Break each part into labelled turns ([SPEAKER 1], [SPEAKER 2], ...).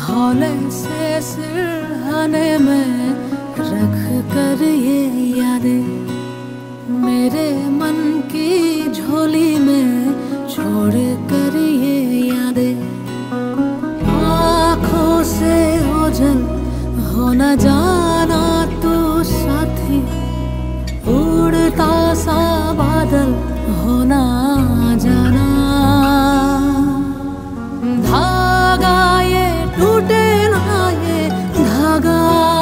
[SPEAKER 1] हौले से सिरहाने में रख कर ये यादें मेरे मन की झोली में छोड़ कर ये यादें आँखों से ओझल हो न जाना तू साथी उड़ता सा बादल हो न जाना धागा ये टूटे ना ये धागा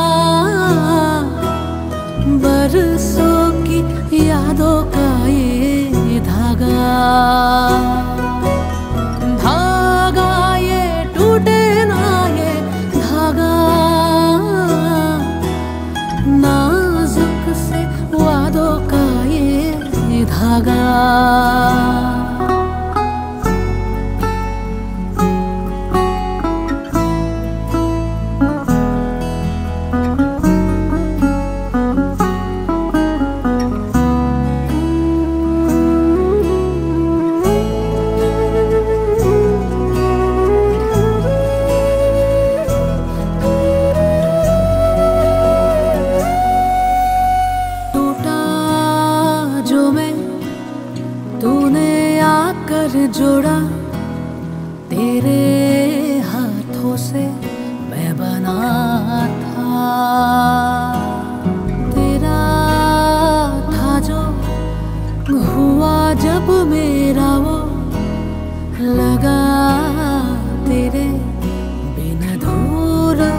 [SPEAKER 1] बरसों की यादों का ये धागा धागा ये टूटे ना ये धागा नाजुक से वादों का ये धागा तूने आकर जोड़ा तेरे हाथों से मैं बना था तेरा था जो हुआ जब मेरा वो लगा तेरे बिन अधूरा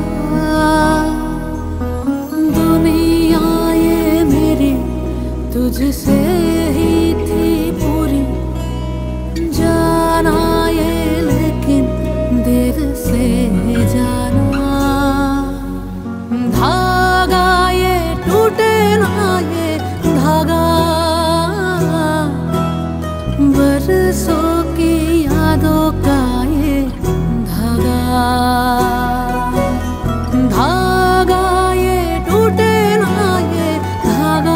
[SPEAKER 1] दुनिया ये मेरी तुझसे ही थी पूरी जाना ये लेकिन देर से जाना धागा ये टूटे ना ये धागा बरसों की यादों का ये धागा धागा ये टूटे ना ये धागा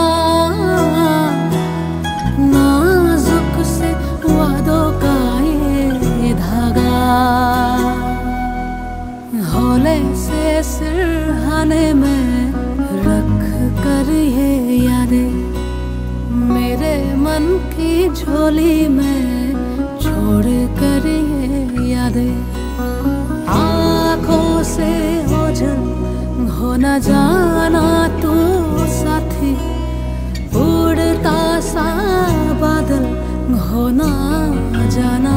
[SPEAKER 1] नाजुक से वादों का ये धागा हौले से सिरहाने में रख कर ये यादें मेरे मन की झोली में छोड़ कर ये यादें आँखों से ओझल हो न जाना तू साथी उड़ता सा बादल हो न जाना